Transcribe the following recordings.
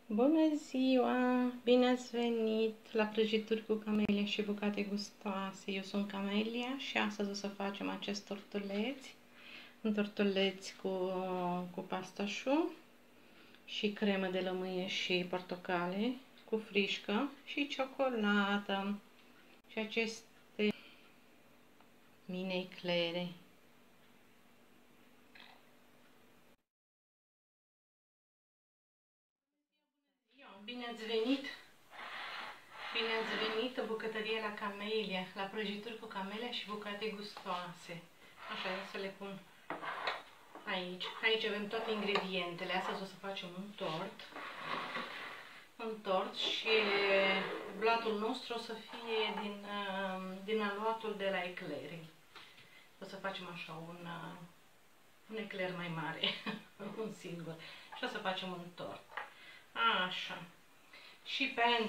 Bună ziua! Bine ați venit la prăjituri cu camelia și bucate gustoase. Eu sunt Camelia și astăzi o să facem acest tortuleți. Un tortuleți cu pastașu și cremă de lămâie și portocale, cu frișcă și ciocolată. Și aceste mini eclere. Bine ați venit! Bine ați venit în bucătărie la Camelia, la prăjituri cu camelia și bucate gustoase. Așa, să le pun aici. Aici avem toate ingredientele. Astăzi o să facem un tort. Un tort și blatul nostru o să fie din aluatul de la ecleri. O să facem așa un ecler mai mare, un singur. Și o să facem un tort. Așa. Și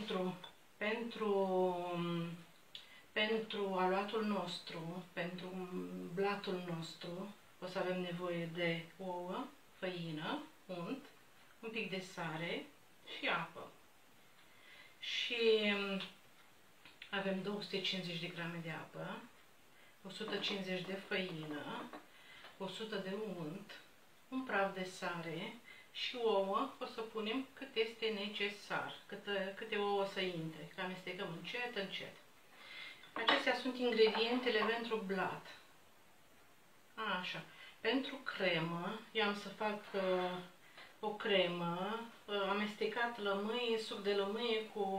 pentru aluatul nostru, pentru blatul nostru, o să avem nevoie de ouă, făină, unt, un pic de sare și apă. Și avem 250 de grame de apă, 150 de făină, 100 de unt, un praf de sare și ouă o să punem cât este necesar, câte ouă să intre, că amestecăm încet, încet. Acestea sunt ingredientele pentru blat. Așa. Pentru cremă, eu am să fac o cremă, amestecat lămâie, suc de lămâie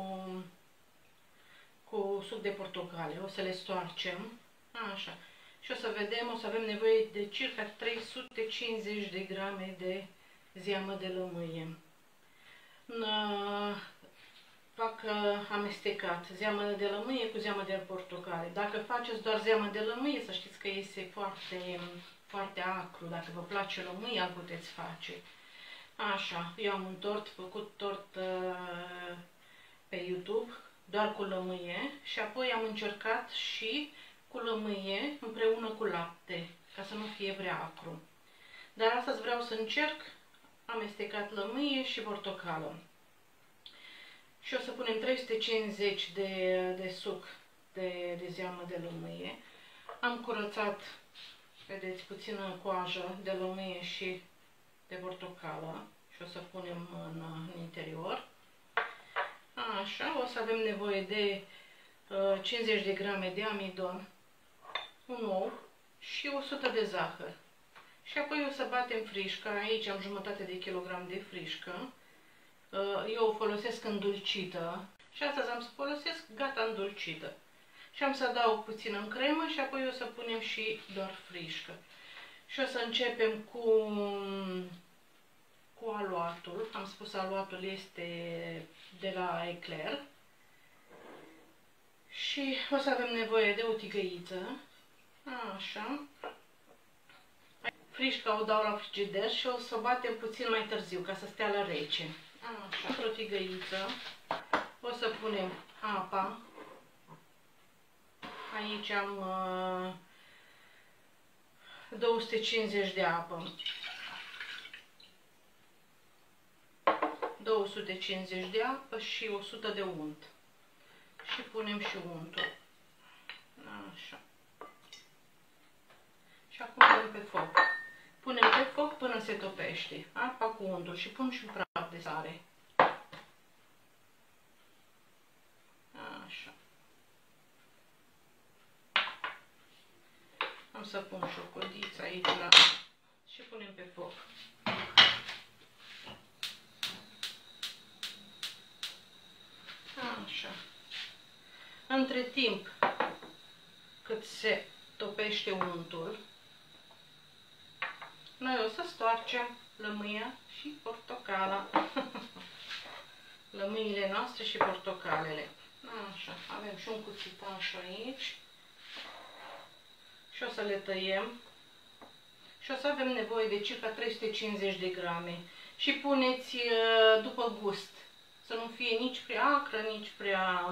cu suc de portocale. O să le stoarcem. Așa. Și o să vedem, o să avem nevoie de circa 350 de grame de zeamă de lămâie. Fac amestecat zeamă de lămâie cu zeamă de portocale. Dacă faceți doar zeamă de lămâie, să știți că iese foarte, foarte acru. Dacă vă place lămâia, îl puteți face. Așa, eu am un tort, făcut tort pe YouTube, doar cu lămâie și apoi am încercat și cu lămâie împreună cu lapte, ca să nu fie prea acru. Dar astăzi vreau să încerc amestecat lămâie și portocală. Și o să punem 350 de suc de zeamă de lămâie. Am curățat, vedeți, puțină coajă de lămâie și de portocală și o să punem în interior. Așa, o să avem nevoie de 50 de grame de amidon, un ou și 100 de zahăr. Și apoi o să batem frișca. Aici am jumătate de kilogram de frișcă. Eu o folosesc îndulcită și astăzi am să folosesc gata îndulcită. Și am să adaug puțin în cremă și apoi o să punem și doar frișcă. Și o să începem cu aluatul. Am spus aluatul este de la Ecler. Și o să avem nevoie de o tigăiță. Așa. Frișca o dau la frigider și o să o batem puțin mai târziu, ca să stea la rece. Așa, într-o tigăiță o să punem apa. Aici am 250 de apă. 250 de apă și 100 de unt. Și punem și untul. Așa. Și acum punem pe foc. Punem pe foc până se topește apa cu untul și pun și un praf de sare. Așa. Am să pun și o codiță aici și punem pe foc. Așa. Între timp, cât se topește untul, noi o să stoarcem lămâia și portocala. Lămâile noastre și portocalele. Așa, avem și un cuțitaș aici. Și o să le tăiem. Și o să avem nevoie de circa 350 de grame. Și puneți după gust. Să nu fie nici prea acră, nici prea...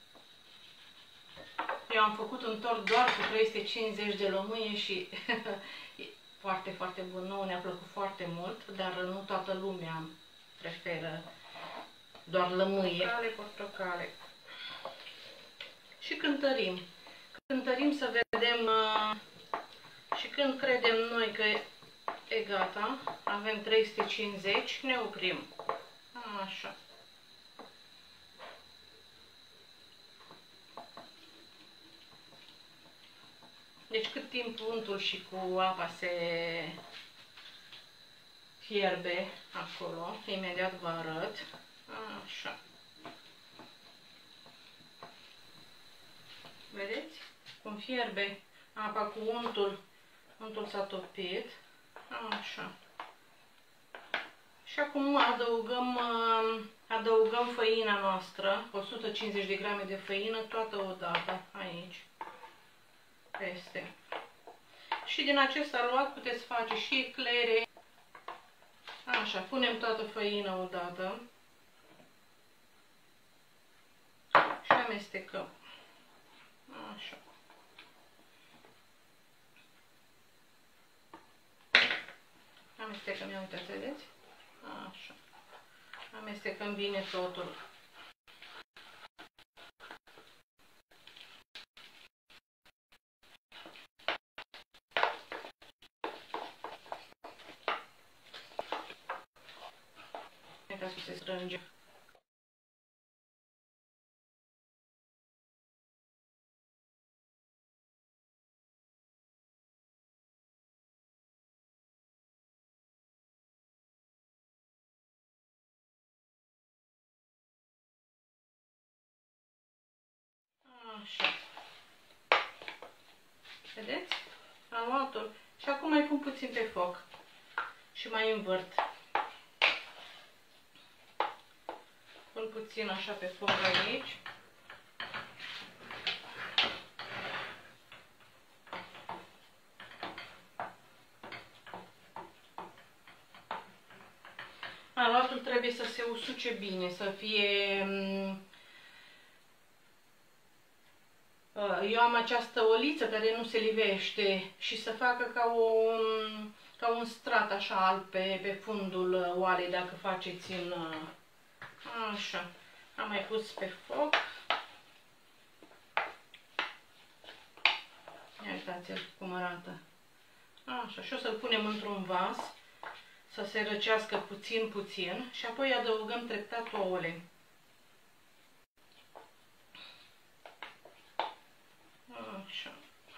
Eu am făcut un tort doar cu 350 de lămâie și foarte, foarte bun. Nouă ne-a plăcut foarte mult, dar nu toată lumea preferă doar lămâie. Portocale. Și cântărim. Cântărim să vedem și când credem noi că e gata, avem 350, ne oprim. Așa. Deci cât timp untul și cu apa se fierbe acolo, imediat vă arăt. Așa. Vedeți? Cum fierbe apa cu untul, untul s-a topit. Așa. Și acum adăugăm făina noastră, 150 de grame de făină, toată odată, aici, peste. Și din acest aluat puteți face și eclere. Așa, punem toată făina odată și amestecăm. Așa. Amestecăm, ia uitați, vedeți? Așa. Amestecăm bine totul. Uitați cum se strânge. Așa. Vedeți? Am luat-o. Și acum mai pun puțin pe foc. Și mai învârt. Pun puțin așa pe foc aici. Aluatul trebuie să se usuce bine, să fie... Eu am această oliță care nu se livește și să facă ca un strat așa alb pe fundul oalei, dacă faceți în... Așa. Am mai pus pe foc. Ia uitați-l cum arată. Așa. Și o să-l punem într-un vas să se răcească puțin și apoi adăugăm treptat ouăle. Așa.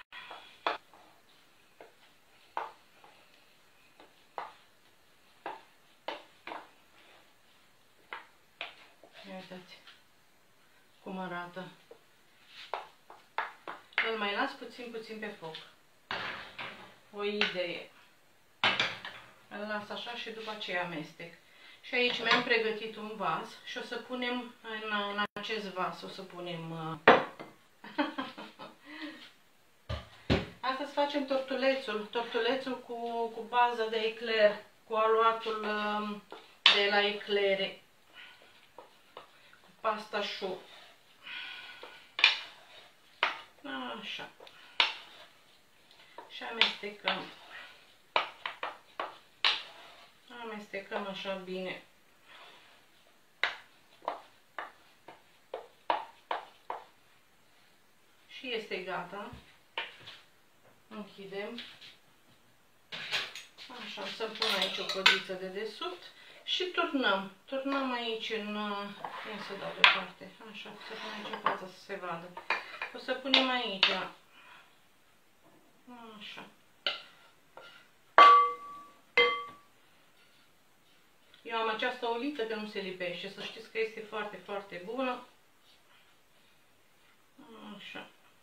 Ia uitați cum arată. Îl mai las puțin pe foc. O idee. Îl las așa și după aceea amestec. Și aici mi-am pregătit un vas și o să punem în acest vas, o să punem... Astăzi facem tortulețul cu bază de ecler, cu aluatul de la eclere, cu pasta șu. Așa. Și amestecăm. Amestecăm așa bine. Și este gata. Închidem. Așa, să pun aici o codiță de desubt și turnăm. Turnăm aici în... Ia să dau deoparte. Așa, să pun aici în față să se vadă. O să punem aici. Așa. Eu am această oliță că nu se lipește. Să știți că este foarte bună. Așa.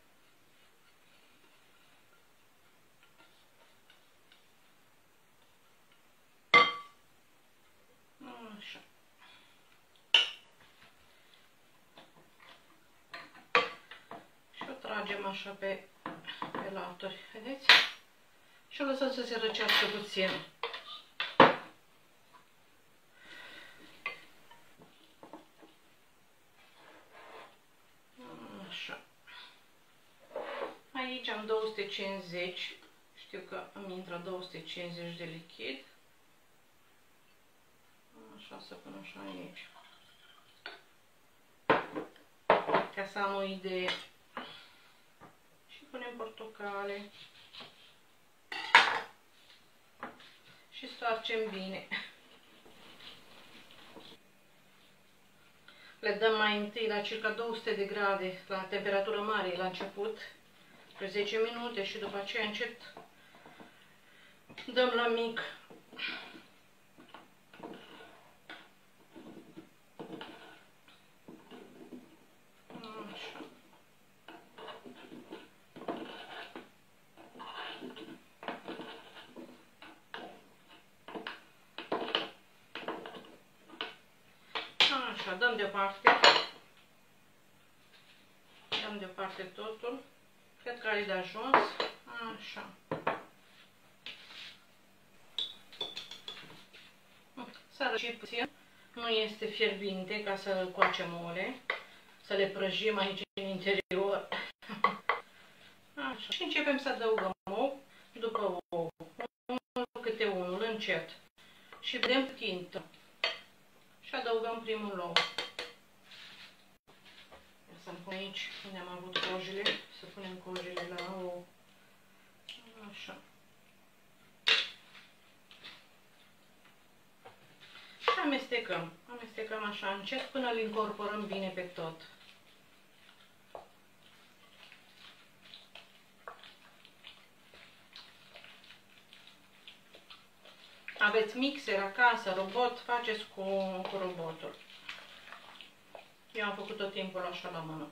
Așa. Și o tragem așa pe laturi, vedeți? Și o lăsăm să se răcească puțin. Așa. Aici am 250, știu că îmi intră 250 de lichid. Așa, să pun așa aici. ca să am o idee. Și punem portocale. Și stoarcem bine. Le dăm mai întâi la circa 200 de grade, la temperatură mare la început, pe 10 minute și după aceea încet dăm la mic. Așa. Așa, dăm deoparte. Dăm deoparte totul. Cred că are de ajuns. Așa. S-a răcit puțin. Nu este fierbinte ca să coacem ouăle. Să le prăjim aici în interior. Așa. Și începem să adăugăm ou după ou. Unul câte unul, încet. Și vedem tintă. Și adăugăm primul ou. Să-mi pun aici unde am avut cojile. Să punem cojile la ou. Așa. Și amestecăm. Amestecăm așa încet până îl incorporăm bine pe tot. Aveți mixer acasă, robot, faceți cu robotul. Eu am făcut tot timpul așa la mână.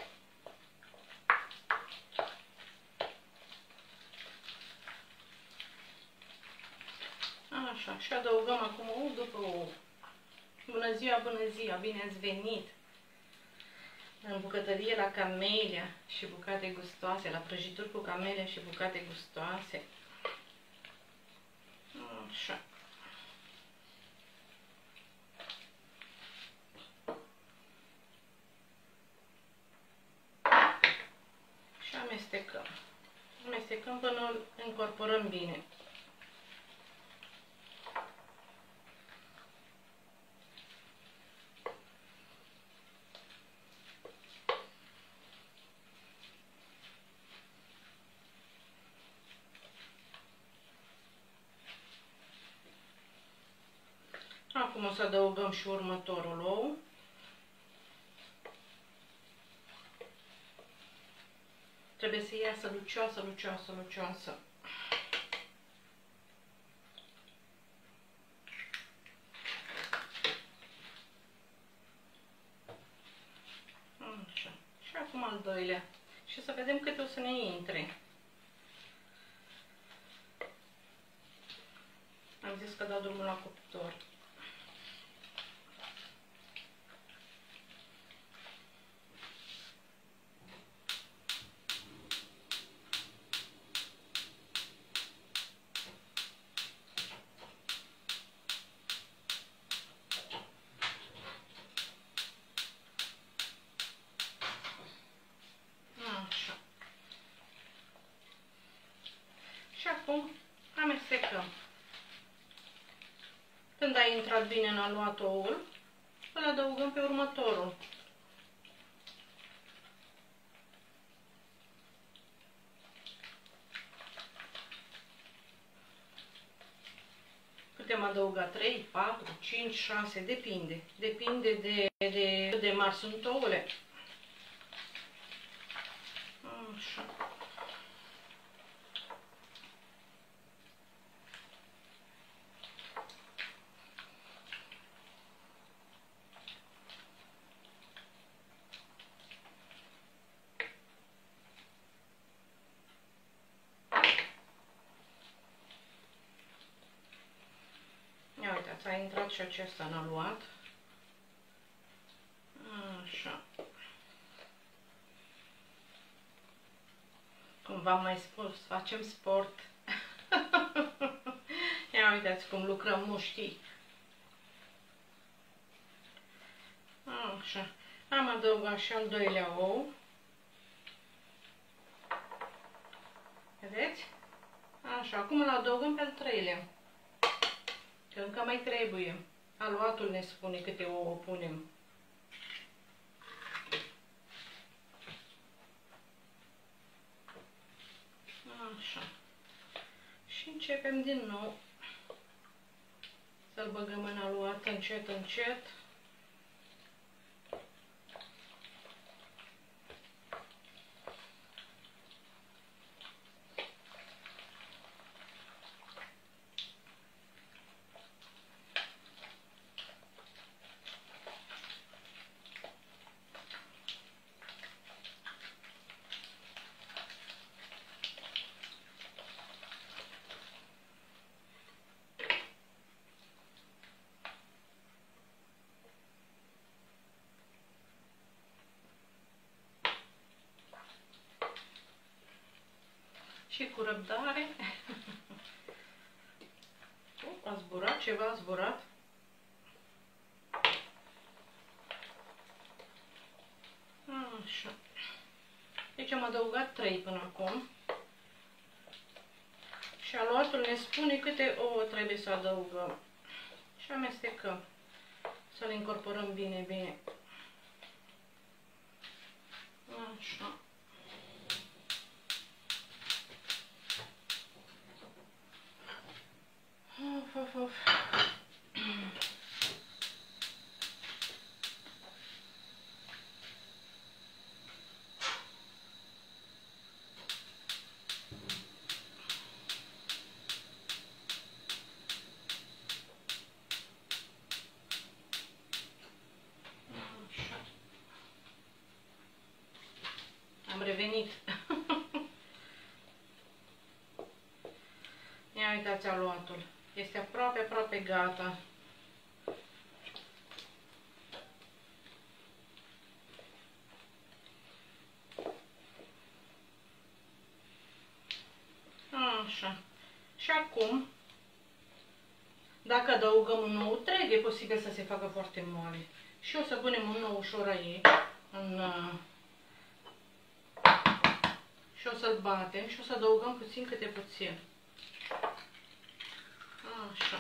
Așa, și adăugăm acum ou după ou. Bună ziua, bună ziua, bine ați venit! În bucătărie la Camelia și bucate gustoase, la prăjituri cu camelia și bucate gustoase. Așa. Și amestecăm. Amestecăm până îl incorporăm bine. Acum o să adăugăm și următorul ou. Trebuie să iasă lucioasă, lucioasă, lucioasă. Așa. Și acum al doilea. Și să vedem câte o să ne intre. Am zis că dau drumul la cuptor. Așa. Și acum amestecăm. Când a intrat bine în aluat oul, îl adăugăm pe următorul. Putem adăuga 3, 4, 5, 6, depinde. Depinde de cât de mari sunt ouăle. Așa. Ia uitați, a intrat și acesta în aluat. Așa. Cum v-am mai spus, facem sport. Ia uitați cum lucrăm mușchii. Așa. Am adăugat și al doilea ou. Vedeți? Așa, acum îl adăugăm pe al treilea. Că încă mai trebuie. Aluatul ne spune câte ouă punem. Așa. Și începem din nou să-l băgăm în aluat încet, încet. Și cu răbdare. A zburat ceva, a zburat. Așa. Deci am adăugat 3 până acum. Și aluatul ne spune câte ouă trebuie să adăugăm. Și amestecăm. Să le incorporăm bine, bine. Așa. Of. Am revenit. Ia uitați aluatul. Este aproape gata. Așa. Și acum, dacă adăugăm un ou, e posibil să se facă foarte moale. Și o să punem un ou ușor aici, și o să-l batem și o să adăugăm puțin câte puțin. Așa.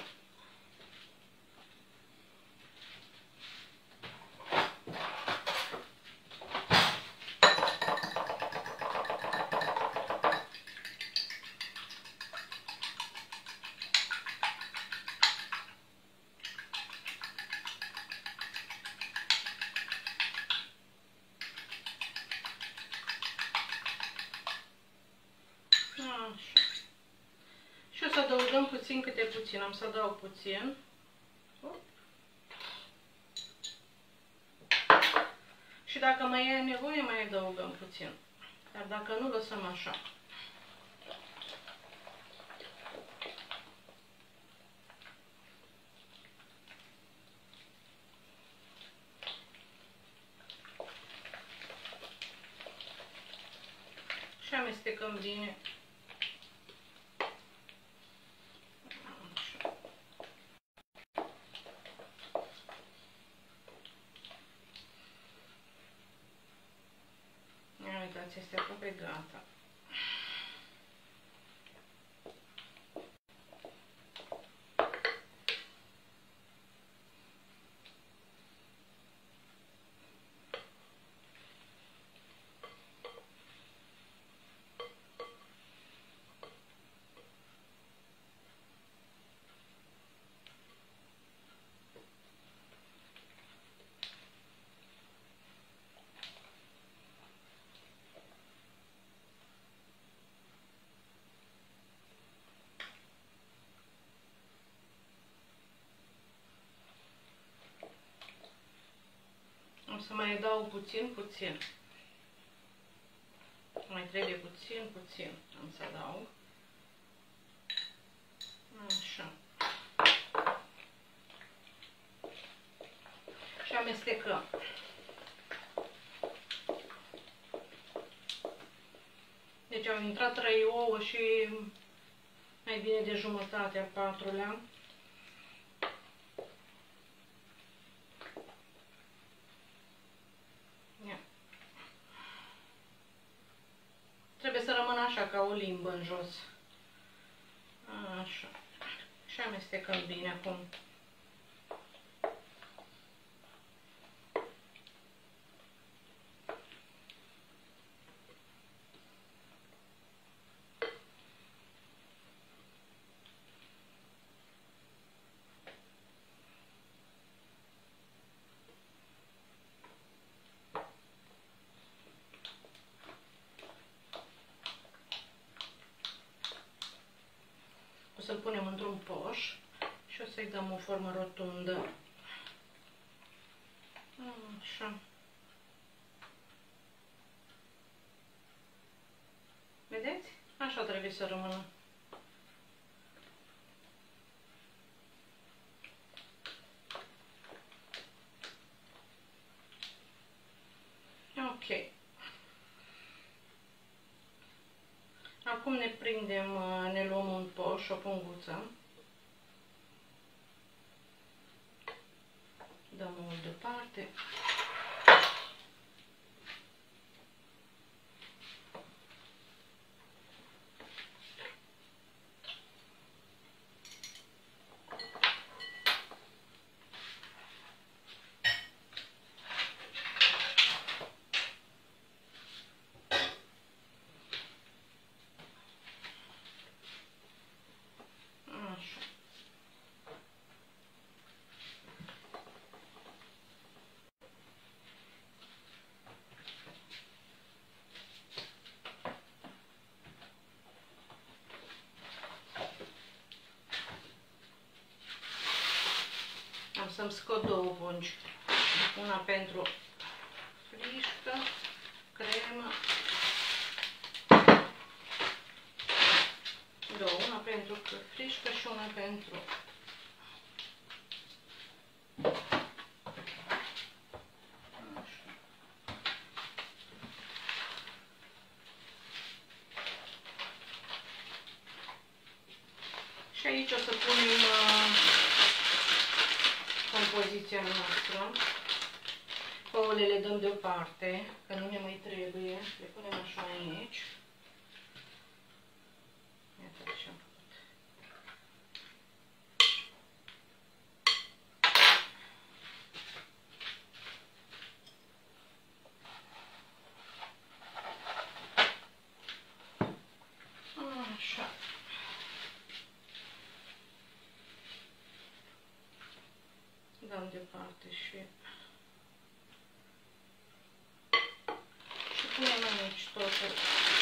Și o să adăugăm puțin câte puțin. Am să adaug puțin. Și dacă mai e nevoie, mai adăugăm puțin. Dar dacă nu, lăsăm așa. Și amestecăm bine. Uitați, este aproape gata. O să mai adaug puțin. Mai trebuie puțin. Am să adaug. Așa. Și amestecăm. Deci au intrat 3 ouă și mai bine de jumătate a 4-lea. Trebuie să rămână așa, ca o limbă în jos. Așa. Și amestecăm bine acum. dăm o formă rotundă. Așa. Vedeți? Așa trebuie să rămână. Ok. Acum ne prindem, ne luăm un poș, o punguță. Dăm o deoparte. Am să-mi scot două pungi. Una pentru frișcă, cremă. Una pentru frișcă și una pentru și aici o să punem compoziția noastră. Ouăle le dăm deoparte, că nu ne mai trebuie. Le punem așa aici. Iată ce am făcut. Așa. Dăm deoparte și punem aici totul.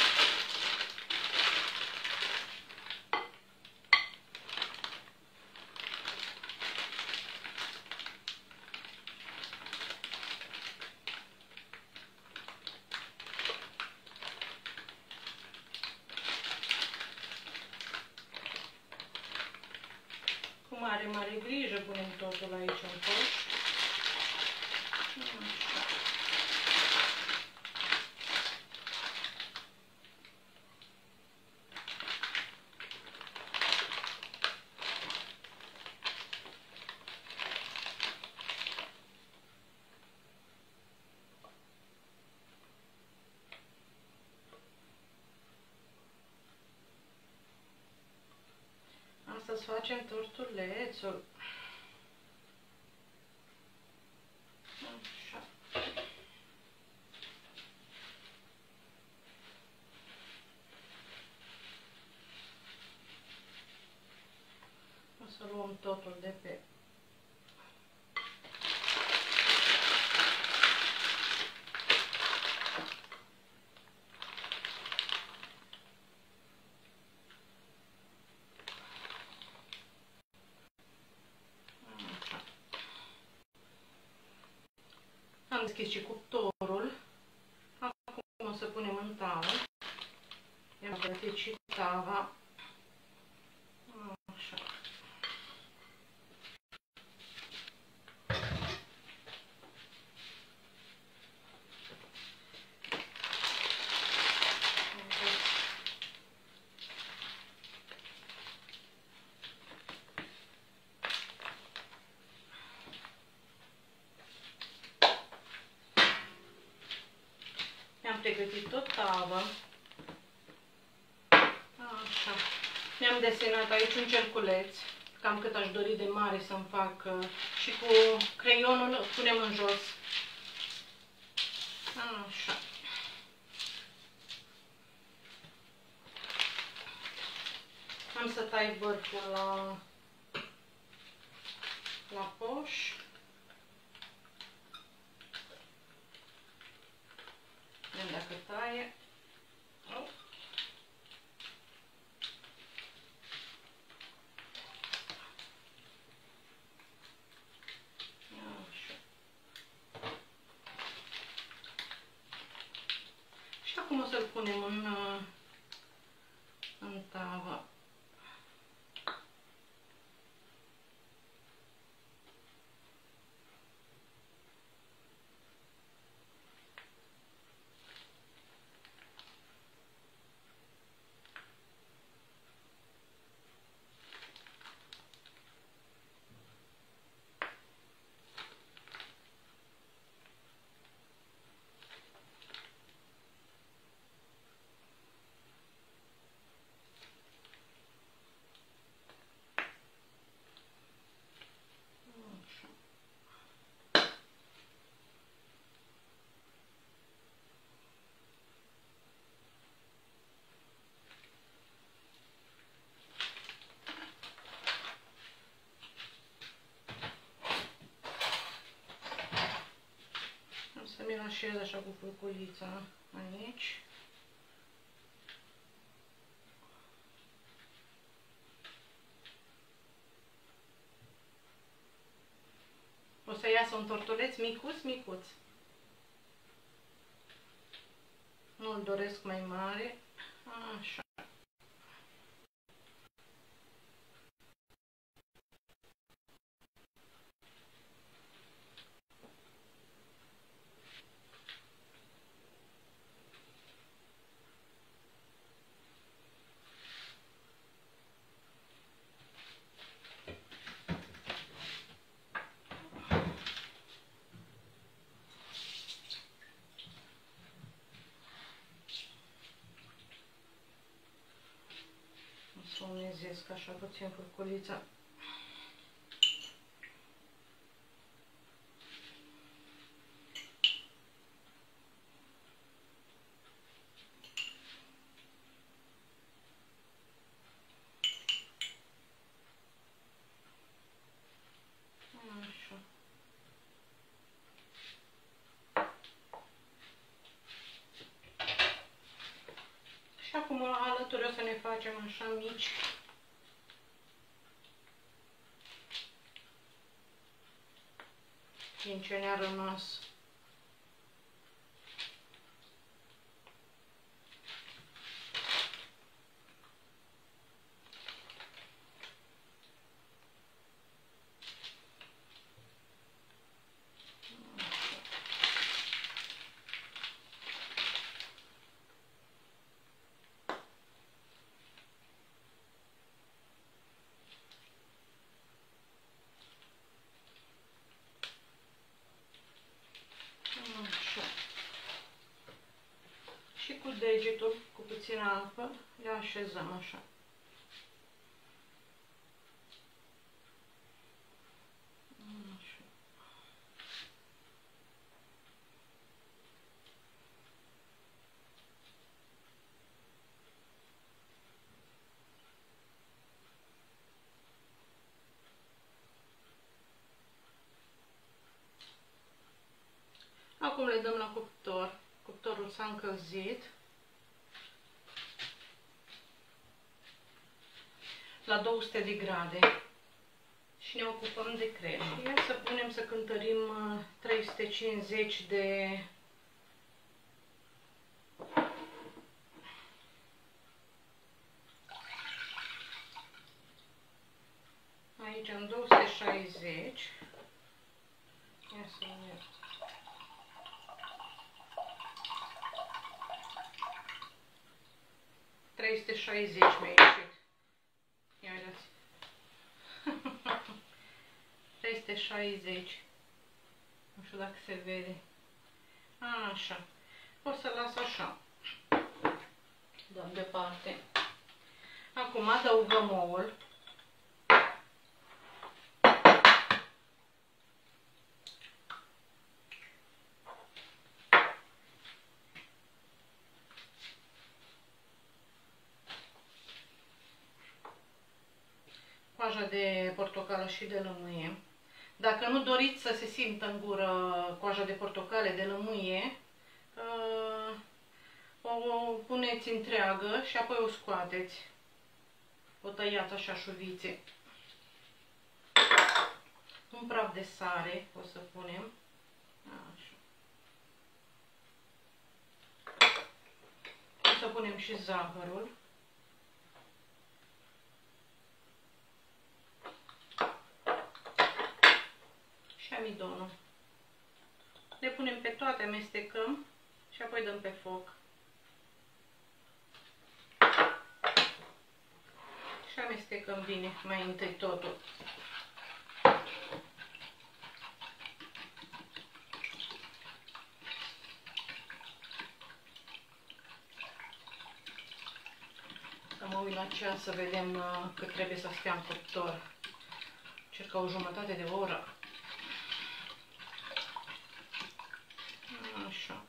Cu mare, mare grijă punem totul aici în coș. Așa. Astăzi facem tortulețul. Așa. O să luăm totul de pe am deschis și cuptorul. Acum o să punem în tavă. I-am pregătit și tava. Așa. Mi-am pregătit o tavă. Așa. Mi-am desenat aici un cerculeț, cam cât aș dori de mare să-mi fac, și cu creionul îl punem în jos. Așa. Am să tai vârful la poș. Vedem dacă taie. punem în tavă. Să mi-l așez așa cu furculița aici. O să iasă un tortuleț micuț, micuț. Nu-l doresc mai mare. Așa. Să unezesc așa puțin furculița. Așa. Și acum alături o să ne facem așa mici. Din ce ne-a rămas. Și cu degetul, cu puțină apă, le așezăm așa. Așa. Acum le dăm la cuptor. Cuptorul s-a încălzit. La 200 de grade. Și ne ocupăm de cremă. Ia să punem să cântărim 350 de aici în 260. Ia să vedem. $360 mi-a ieșit. Ia uitați. 360. Nu știu dacă se vede. Așa. O să las așa. Dăm departe. Acum adăugăm ouăl. Coaja de portocală și de lămâie. Dacă nu doriți să se simtă în gură coaja de portocale, de lămâie, o puneți întreagă și apoi o scoateți. O tăiați așa șuvițe. Un praf de sare o să punem. Așa. O să și zahărul. Și amidonul. Le punem pe toate, amestecăm și apoi dăm pe foc. Și amestecăm bine mai întâi totul. Să mă uit la ceas să vedem cât trebuie să stea în cuptor. Circa o jumătate de oră. Așa.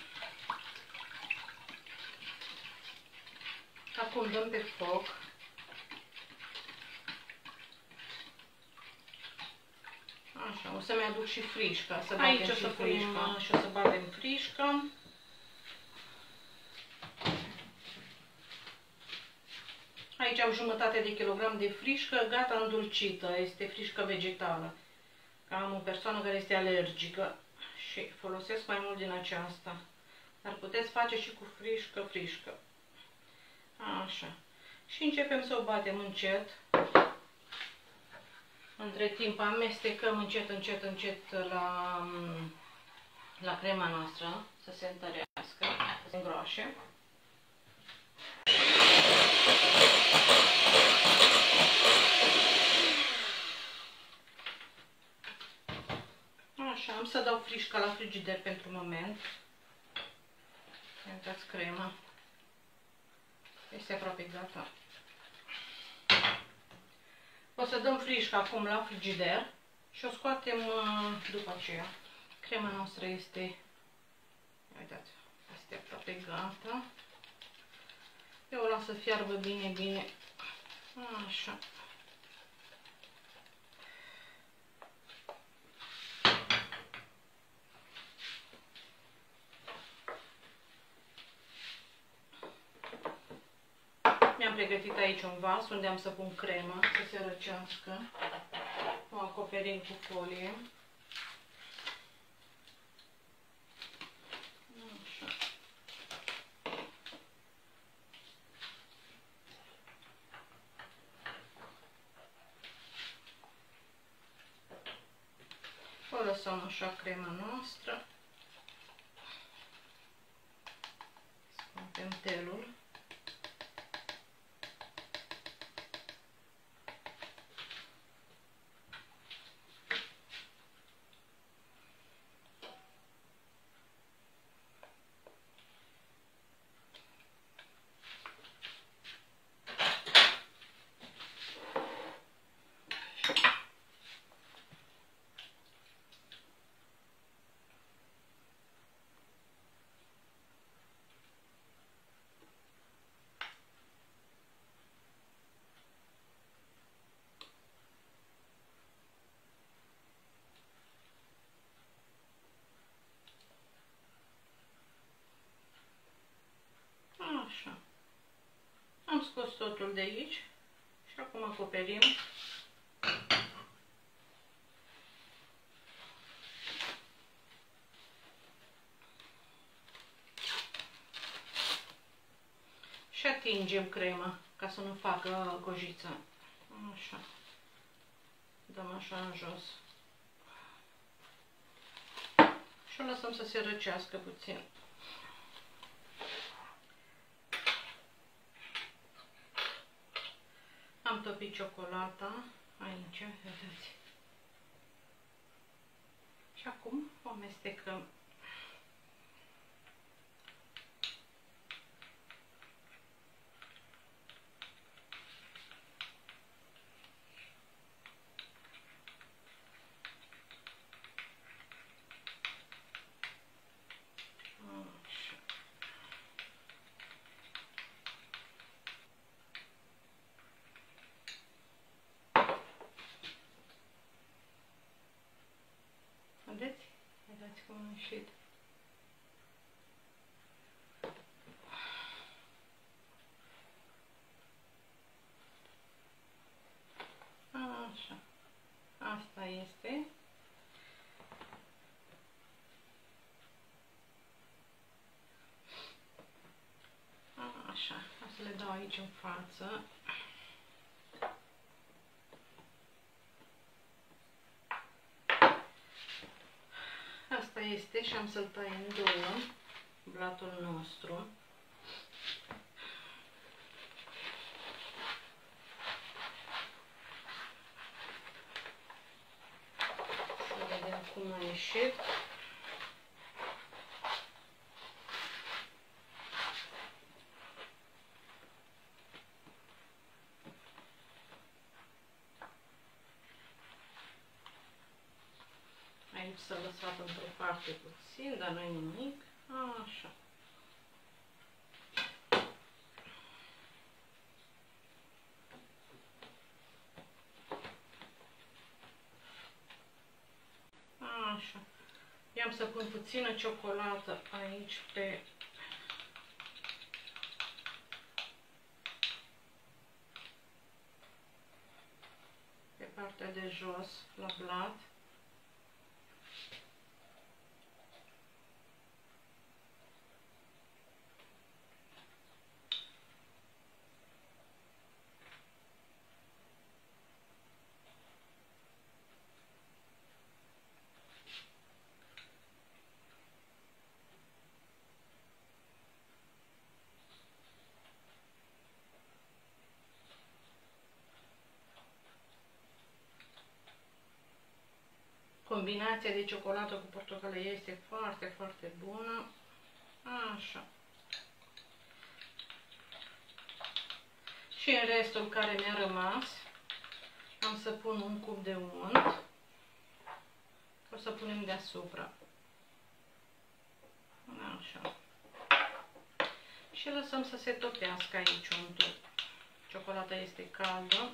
Acum dăm pe foc. Așa, o să-mi aduc și frișca. Să aici o să punem și o să batem frișca. Aici am jumătate de kilogram de frișcă gata îndulcită. Este frișcă vegetală. Am o persoană care este alergică și folosesc mai mult din aceasta. Dar puteți face și cu frișcă. Așa. Și începem să o batem încet. Între timp amestecăm încet la crema noastră să se întărească, să se îngroașe. Așa, am să dau frișca la frigider pentru moment. Uitați crema. Este aproape gata. O să dăm frișca acum la frigider și o scoatem după aceea. Crema noastră este, uitați, este aproape gata. Eu o las să fiarbă bine. Așa. Mi-am pregătit aici un vas unde am să pun crema să se răcească. O acoperim cu folie. Așa. O lăsăm așa crema noastră. Scoatem telul. Așa. Am scos totul de aici și acum acoperim. Și atingem crema ca să nu facă gojiță. Așa. Dăm așa în jos. Și o lăsăm să se răcească puțin. Am topit ciocolata aici, vedeți. Și acum o amestecăm. Vedeți? Vedeți cum a ieșit. Așa. Asta este. Așa. să le dau aici în față. Asta este și am să-l tai în două, blatul nostru. Să vedem cum a ieșit. Aici s-a lăsat într-o parte puțin, dar nu-i nimic. Așa. Așa. I-am să pun puțină ciocolată aici pe partea de jos, la blat. Combinația de ciocolată cu portocale este foarte, foarte bună. Așa. Și în restul care mi-a rămas, am să pun un cub de unt. O să punem deasupra. Așa. Și lăsăm să se topească aici untul. Ciocolata este caldă.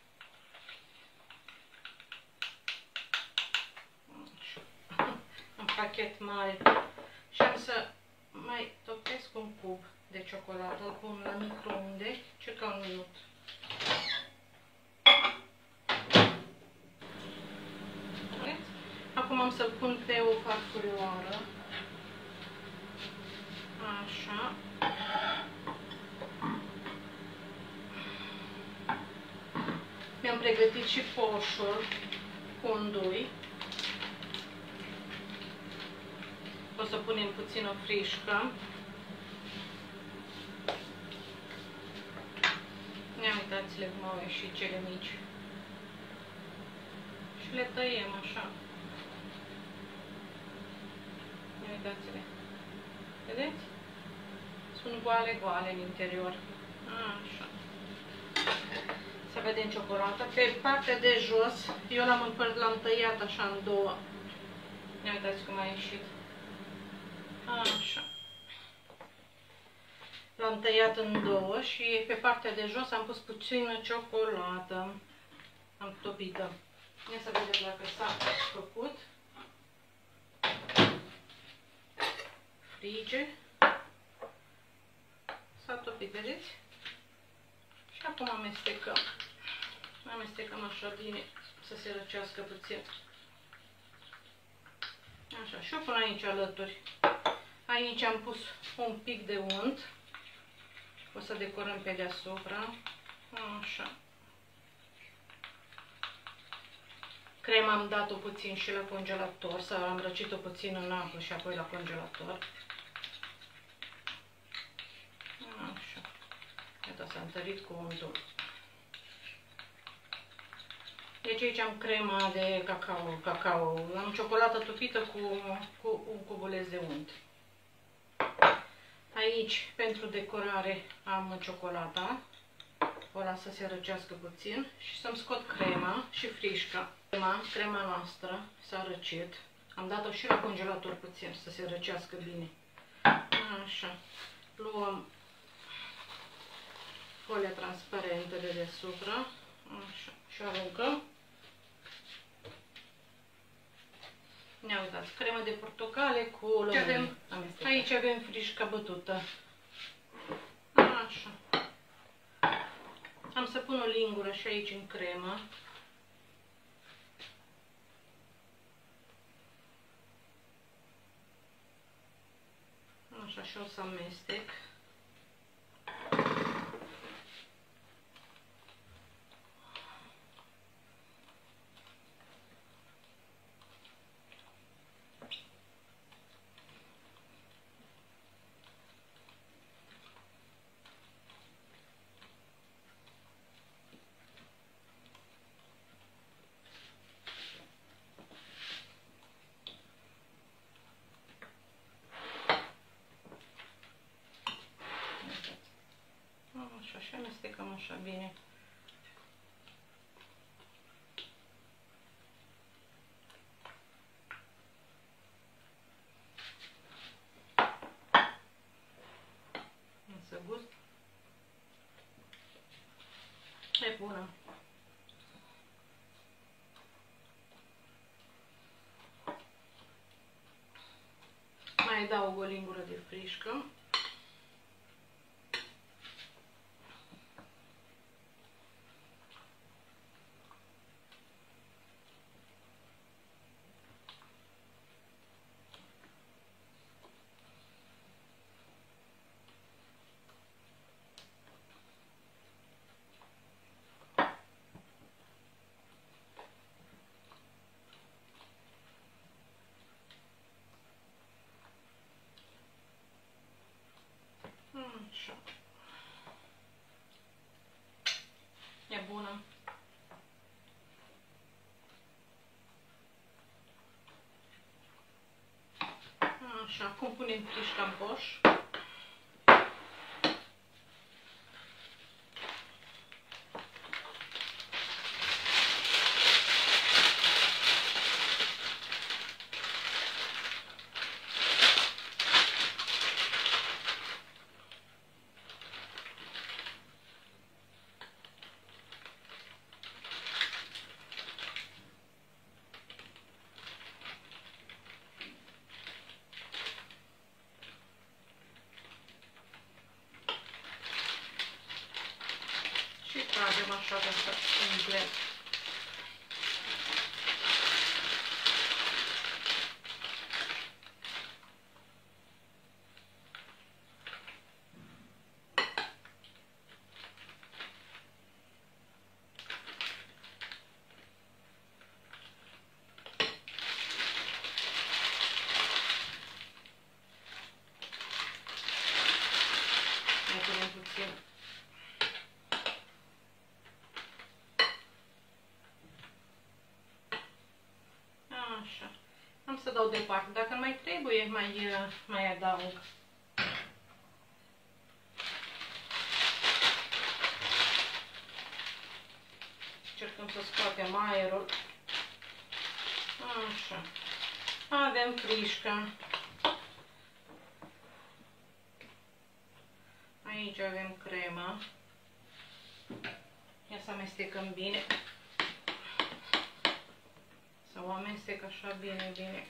Un pachet mare. Și am să mai topesc un cub de ciocolată. Îl pun la microunde, circa un minut. Acum am să-l pun pe o farfurioară. Așa. Mi-am pregătit și poșul cu undui. O să punem puțină frișcă. Ia uitați-le cum au ieșit cele mici. Și le tăiem așa. Ia uitați-le. Vedeți? Sunt goale în interior. Așa. Să vedem ciocolata. Pe partea de jos, eu l-am tăiat așa în două. Ia uitați cum a ieșit. Așa. L-am tăiat în două și pe partea de jos am pus puțină ciocolată. Am topită. Ia să vedem dacă s-a făcut. Frige. S-a topit, vedeți? Și acum amestecăm. Amestecăm așa bine să se răcească puțin. Așa, și o pun aici alături. Aici am pus un pic de unt. O să decorăm pe deasupra. Așa. Crema am dat-o puțin și la congelator, sau am răcit-o puțin în apă și apoi la congelator. Așa. Iată, s-a întărit cu untul. Deci aici am crema de cacao. Am ciocolată topită cu un cubuleț de unt. Aici, pentru decorare, am ciocolata. O las să se răcească puțin și să-mi scot crema și frișca. Crema noastră s-a răcit. Am dat-o și la congelator puțin să se răcească bine. Așa. Luăm folia transparentă de deasupra. Așa. Și aruncăm. Ne uitați, cremă de portocale cu lămâie. Aici avem frișca bătută. Așa. Am să pun o lingură și aici în cremă. Așa, și o să amestec. așa bine. Însă gust. E bună. Mai adaug o lingură de frișcă. Așa. E bună. Așa, acum punem frișca în coș. Și tragem așa ca să umple. Mai punem puțin. Așa. Am să dau departe. Dacă mai trebuie, mai adaug. Încercăm să scoatem aerul. Așa. Avem frișca. Aici avem crema. Ia să amestecăm bine. Să o amestec așa bine, bine.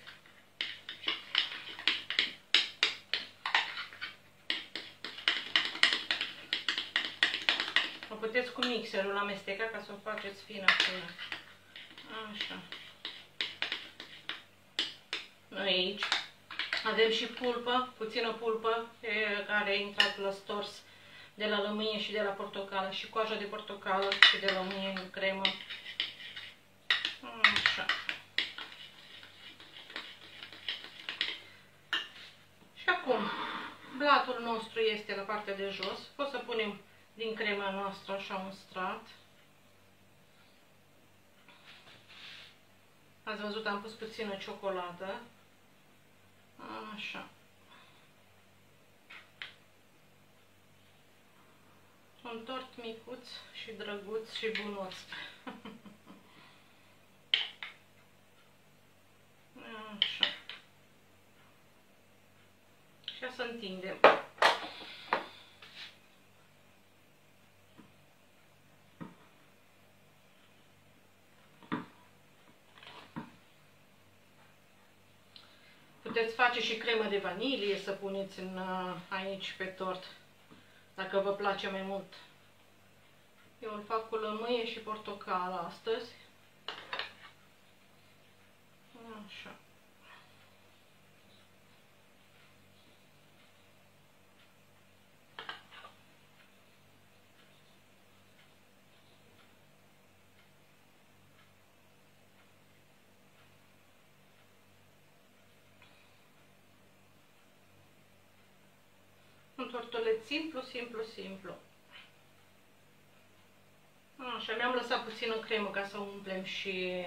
O puteți cu mixerul amesteca ca să o faceți fină. Așa. Noi aici avem și pulpă, puțină pulpă care a intrat la stors de la lămâie și de la portocală și coaja de portocală și de lămâie în cremă. Așa. Și acum, blatul nostru este la partea de jos. O să punem din crema noastră așa un strat. Ați văzut, am pus puțină ciocolată. Așa. Un tort micuț și drăguț și bunuț. Așa. Și să întindem. Puteți face și cremă de vanilie să puneți aici pe tort, dacă vă place mai mult. Eu îl fac cu lămâie și portocală astăzi. Așa. Un tortuleț simplu, simplu, simplu. Așa, mi-am lăsat puțină cremă ca să umplem și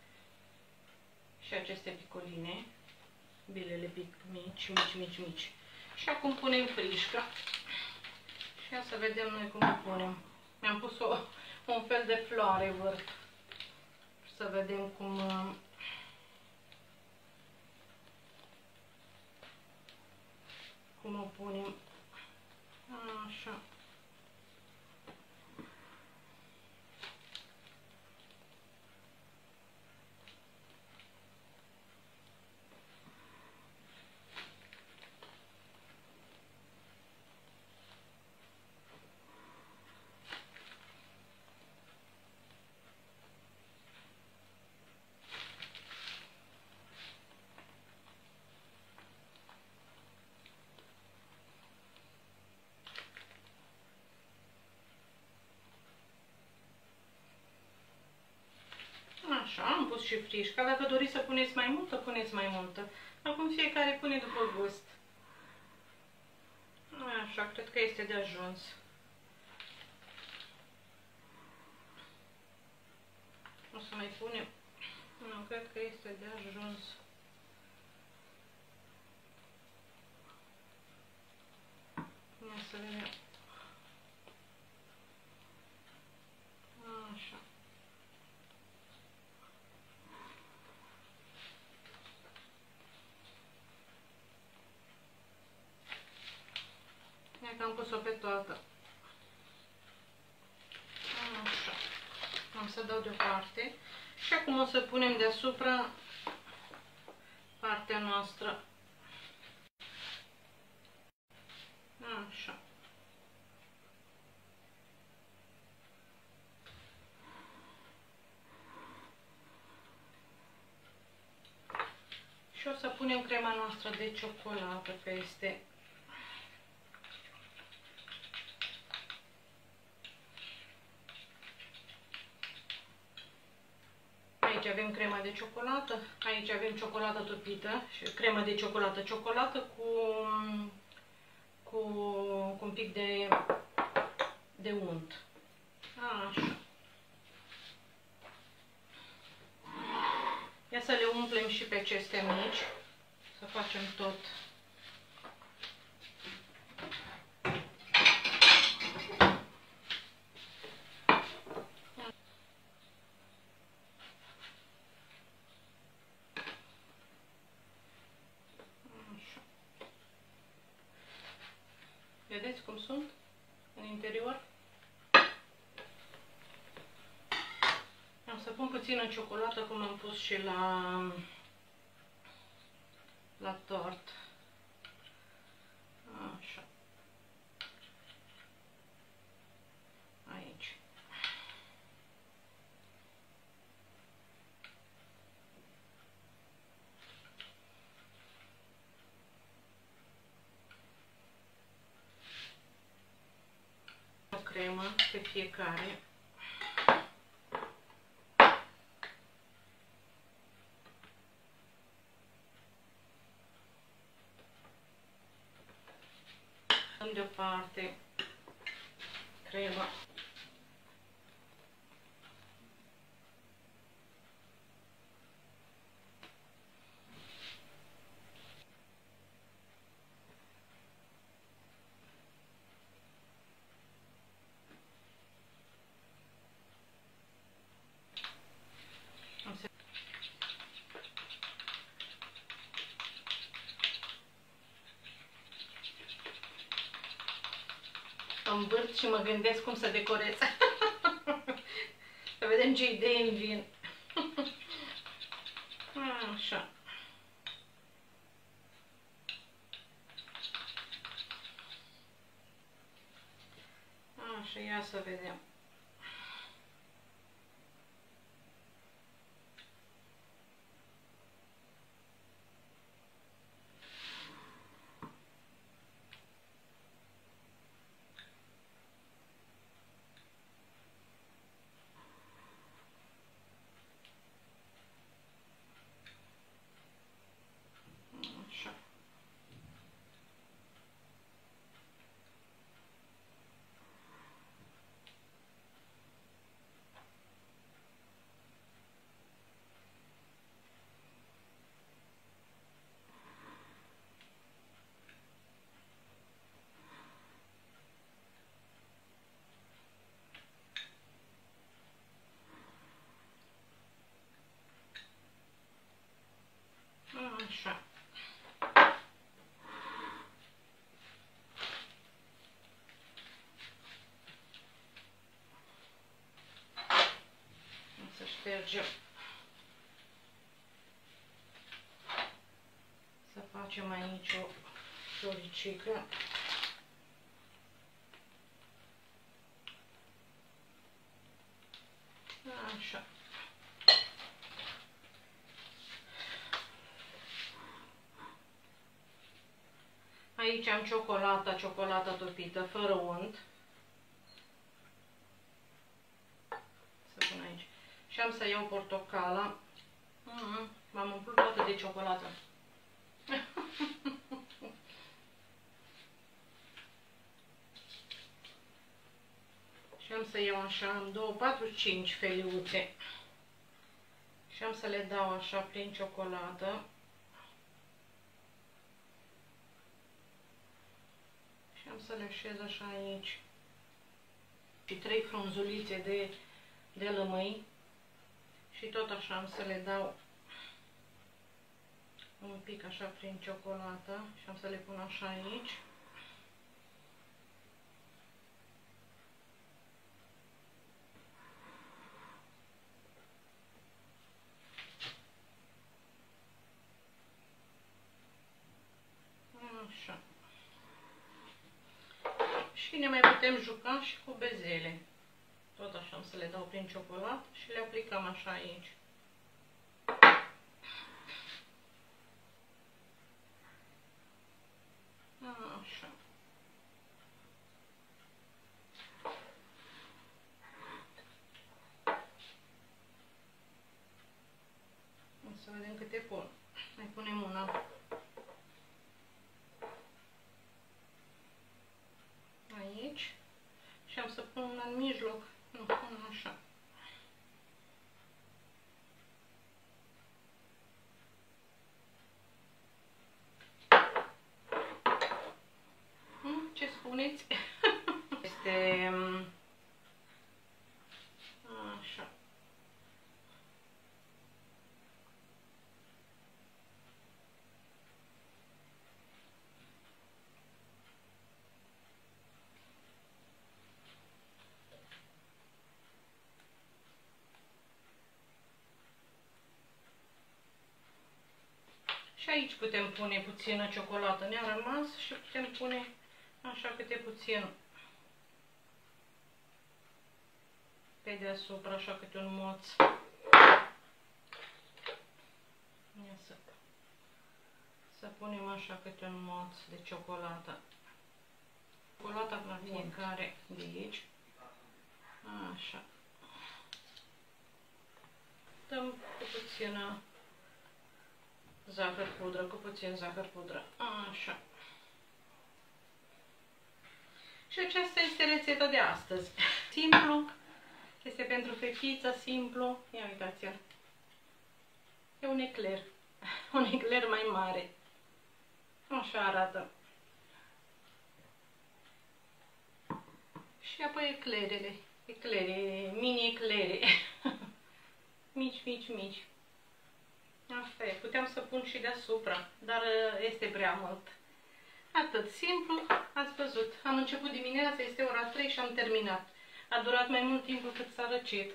aceste picoline. Bilele mici, mici, mici, mici. Și acum punem frișca. Și ia să vedem noi cum o punem. Mi-am pus un fel de floare vârf. Să vedem cum o punem. Așa. Așa, am pus și frișca. Dacă doriți să puneți mai multă, puneți mai multă. Acum fiecare pune după gust. Așa, cred că este de ajuns. O să mai punem. Nu, cred că este de ajuns. Ia să vedem. Așa. Ia că am pus-o pe toată. Așa. Am să dau deoparte. Și acum o să punem deasupra partea noastră. Așa. Și o să punem crema noastră de ciocolată, că este aici avem crema de ciocolată, aici avem ciocolată topită și cremă de ciocolată, ciocolată cu un pic de unt. Așa. Ia să le umplem și pe aceste mici, să facem tot. Așa. Vedeți cum sunt în interior? Am să pun puțină ciocolată, cum am pus și la tort. Așa. Aici. O cremă pe fiecare. Deoparte crema. Învârt și mă gândesc cum să decorez. Să vedem ce idei îmi vin. Așa. Așa, ia să vedem. Așa. mergem să facem aici o floricică. Așa. Aici am ciocolata topită, fără unt. Să pun aici. Și am să iau portocala. M-am umplut toată de ciocolată. Și am să iau așa, am 2, 4, 5 feliuțe. Și am să le dau așa prin ciocolată. Și am să le așez așa aici. Și 3 frunzulițe de lămâi. Și tot așa am să le dau un pic așa prin ciocolată. Și am să le pun așa aici. Așa. Și ne mai putem juca și cu bezele. Tot așa am să le dau prin ciocolată și le aplicăm așa aici. Așa. O să vedem câte pun. Mai punem una aici și am să pun una în mijloc. Nu, una așa. Ce spuneți? Este așa. Și aici putem pune puțină ciocolată, ne-a rămas și putem pune așa câte puțin pe deasupra, așa câte un moț. Să punem așa câte un moț de ciocolată. Ciocolata la fiecare de aici. Așa. Dăm cu puțină zahăr pudră, cu puțin zahăr pudră. Așa. Și aceasta este rețeta de astăzi. Simplu. Este pentru fetiță, simplu. Ia uitați-l. E un ecler. Un ecler mai mare. Așa arată. Și apoi eclerele. Eclere, mini eclere. Mici, mici, mici. Asta e. Puteam să pun și deasupra, dar este prea mult. Atât. Simplu, ați văzut. Am început dimineața, este ora 3 și am terminat. A durat mai mult timp cât s-a răcit.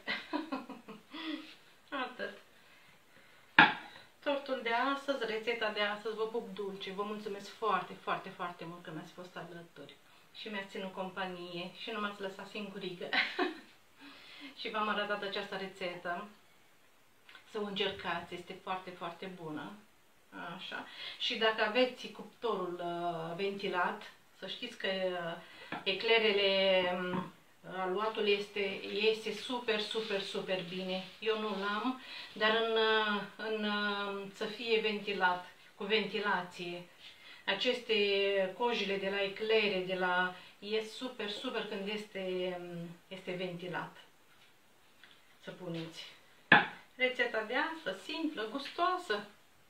Atât. Tortul de astăzi, rețeta de astăzi, vă pup dulce. Vă mulțumesc foarte, foarte, foarte mult că mi-ați fost alături. Și mi-ați ținut companie și nu m-ați lăsat singurică. Și v-am arătat această rețetă. Să o încercați, este foarte, foarte bună. Așa. Și dacă aveți cuptorul ventilat, să știți că eclerele, aluatul este super, super, super bine. Eu nu l-am, dar să fie ventilat, cu ventilație. Aceste cojile de la eclere, e super, super când este ventilat. Să puneți. Rețeta de astăzi, simplă, gustoasă.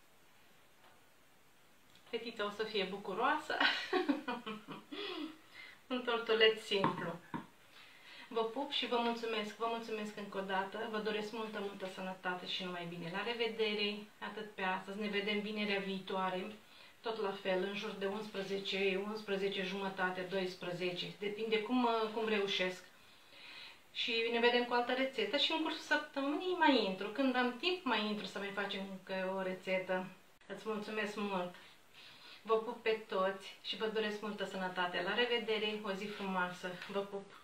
Fetița o să fie bucuroasă. Un tortuleț simplu. Vă pup și vă mulțumesc. Vă mulțumesc încă o dată. Vă doresc multă, multă sănătate și numai bine. La revedere! Atât pe astăzi. Ne vedem vinerea viitoare. Tot la fel, în jur de 11, 11 jumătate, 12. Depinde cum reușesc. și ne vedem cu o altă rețetă și în cursul săptămânii mai intru. Când am timp, mai intru să mai facem încă o rețetă. Îți mulțumesc mult! Vă pup pe toți și vă doresc multă sănătate. La revedere, o zi frumoasă! Vă pup!